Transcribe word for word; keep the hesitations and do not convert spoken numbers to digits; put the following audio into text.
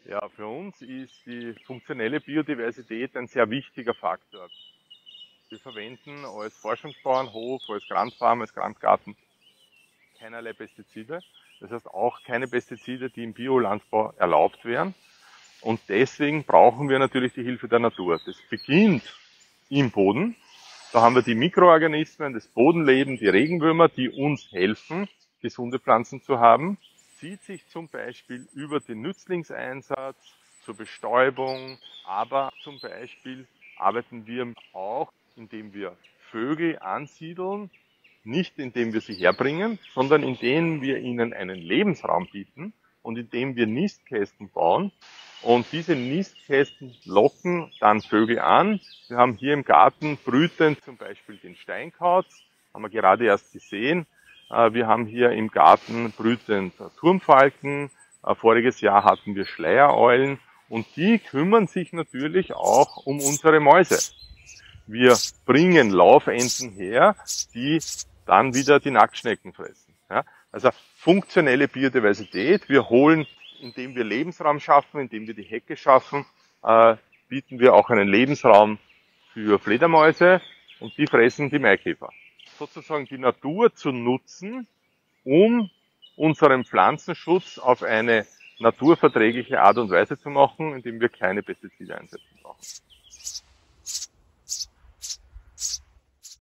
Ja, für uns ist die funktionelle Biodiversität ein sehr wichtiger Faktor. Wir verwenden als Forschungsbauernhof, als Grandfarm, als Grandgarten keinerlei Pestizide. Das heißt auch keine Pestizide, die im Biolandbau erlaubt wären. Und deswegen brauchen wir natürlich die Hilfe der Natur. Das beginnt im Boden. Da haben wir die Mikroorganismen, das Bodenleben, die Regenwürmer, die uns helfen, gesunde Pflanzen zu haben. Zieht sich zum Beispiel über den Nützlingseinsatz zur Bestäubung, aber zum Beispiel arbeiten wir auch, indem wir Vögel ansiedeln, nicht indem wir sie herbringen, sondern indem wir ihnen einen Lebensraum bieten und indem wir Nistkästen bauen. Und diese Nistkästen locken dann Vögel an. Wir haben hier im Garten brütend zum Beispiel den Steinkauz, haben wir gerade erst gesehen. Wir haben hier im Garten brütend Turmfalken. Voriges Jahr hatten wir Schleiereulen und die kümmern sich natürlich auch um unsere Mäuse. Wir bringen Laufenten her, die dann wieder die Nacktschnecken fressen. Ja, also funktionelle Biodiversität. Wir holen, indem wir Lebensraum schaffen, indem wir die Hecke schaffen, äh, bieten wir auch einen Lebensraum für Fledermäuse und die fressen die Maikäfer. Sozusagen die Natur zu nutzen, um unseren Pflanzenschutz auf eine naturverträgliche Art und Weise zu machen, indem wir keine Pestizide einsetzen brauchen.